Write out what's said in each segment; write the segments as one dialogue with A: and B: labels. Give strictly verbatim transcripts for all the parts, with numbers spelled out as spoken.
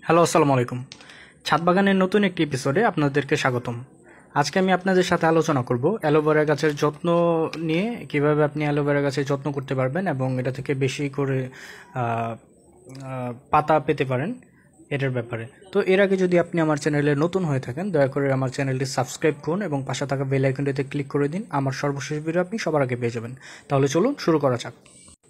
A: Hello, আসসালামু আলাইকুম। ছাদ বাগানের নতুন একটি এপিসোডে আপনাদেরকে স্বাগতম। আজকে আমি আপনাদের সাথে আলোচনা করব অ্যালোভেরা গাছের যত্ন নিয়ে, কিভাবে আপনি অ্যালোভেরা গাছের যত্ন করতে পারবেন এবং এটা থেকে বেশি করে আহ, আহ, পাতা পেতে পারেন, এটার ব্যাপারে। তো এর আগে যদি আপনি আমার চ্যানেলে নতুন হয়ে থাকেন, দয়া করে আমার চ্যানেলটি সাবস্ক্রাইব করুন এবং পাশে থাকা বেল আইকনটিতে ক্লিক করে দিন। আমার সর্বশেষ ভিডিও আপনি সবার আগে পেয়ে যাবেন। তাহলে চলুন শুরু করা যাক।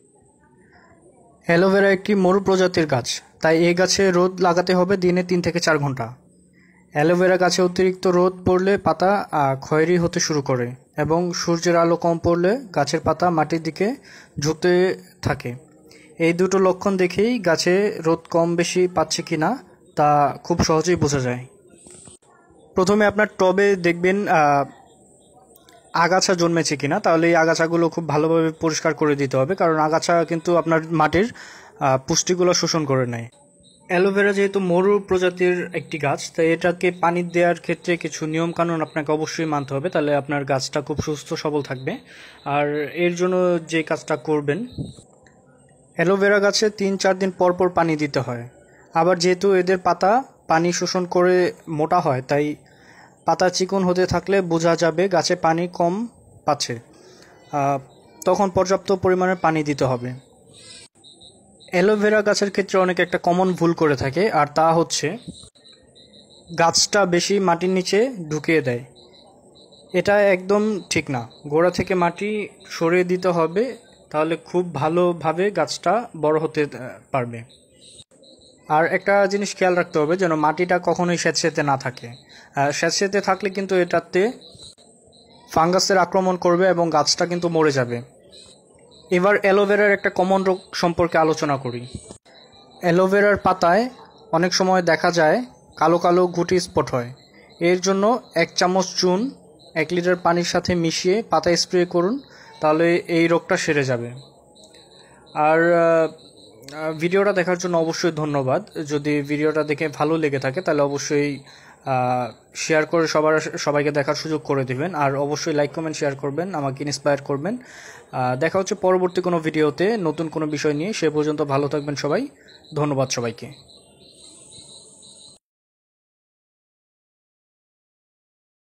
A: অ্যালোভেরা একটি মরু প্রজাতির গাছ, তাই এই গাছে রোদ লাগাতে হবে দিনে তিন থেকে চার ঘন্টা। অ্যালোভেরা গাছে অতিরিক্ত রোদ পড়লে পাতা আহ, খয়েরি হতে শুরু করে এবং সূর্যের আলো কম পড়লে গাছের পাতা মাটির দিকে ঝুঁকতে থাকে। এই দুটো লক্ষণ দেখেই গাছে রোদ কম বেশি পাচ্ছে কিনা তা খুব সহজেই বোঝা যায়। প্রথমে আপনার টবে দেখবেন আহ, আগাছা জন্মেছে কিনা, তাহলে এই আগাছাগুলো খুব ভালোভাবে পরিষ্কার করে দিতে হবে, কারণ আগাছা কিন্তু আপনার মাটির আহ, পুষ্টিগুলো শোষণ করে নেয়। অ্যালোভেরা যেহেতু মরু প্রজাতির একটি গাছ, তাই এটাকে পানি দেওয়ার ক্ষেত্রে কিছু নিয়ম কানুন আপনাকে অবশ্যই মানতে হবে, তাহলে আপনার গাছটা খুব সুস্থ সবল থাকবে। আর এর জন্য যে কাজটা করবেন, অ্যালোভেরা গাছে তিন চার দিন পর পর পানি দিতে হয়। আবার যেহেতু এদের পাতা পানি শোষণ করে মোটা হয়, তাই পাতা চিকন হতে থাকলে বোঝা যাবে গাছে পানি কম পাচ্ছে। আহ, তখন পর্যাপ্ত পরিমাণে পানি দিতে হবে। অ্যালোভেরা গাছের ক্ষেত্রে অনেকে একটা কমন ভুল করে থাকে, আর তা হচ্ছে গাছটা বেশি মাটির নিচে ঢুকিয়ে দেয়। এটা একদম ঠিক না। গোড়া থেকে মাটি সরিয়ে দিতে হবে, তাহলে খুব ভালোভাবে গাছটা বড় হতে আহ, পারবে। আর একটা জিনিস খেয়াল রাখতে হবে যেন মাটিটা কখনোই স্যাঁতসেঁতে না থাকে। আহ, স্যাঁতসেঁতে থাকলে কিন্তু এটাতে ফাঙ্গাসের আক্রমণ করবে এবং গাছটা কিন্তু মরে যাবে। এবার অ্যালোভেরার একটা কমন রোগ সম্পর্কে আলোচনা করি। অ্যালোভেরার পাতায় অনেক সময় দেখা যায় কালো কালো গুটি স্পট হয়। এর জন্য এক চামচ চুন এক লিটার পানির সাথে মিশিয়ে পাতায় স্প্রে করুন, তাহলে এই রোগটা সেরে যাবে। আর আহ, ভিডিওটা দেখার জন্য অবশ্যই ধন্যবাদ। যদি ভিডিওটা দেখে ভালো লেগে থাকে তাহলে অবশ্যই শেয়ার করে সবার সবাইকে দেখার সুযোগ করে দিবেন। আর অবশ্যই লাইক কমেন্ট শেয়ার করবেন, আমাকে ইন্সপায়ার করবেন। দেখা হচ্ছে পরবর্তী কোনো ভিডিওতে নতুন কোনো বিষয় নিয়ে। সে পর্যন্ত ভালো থাকবেন সবাই। ধন্যবাদ সবাইকে।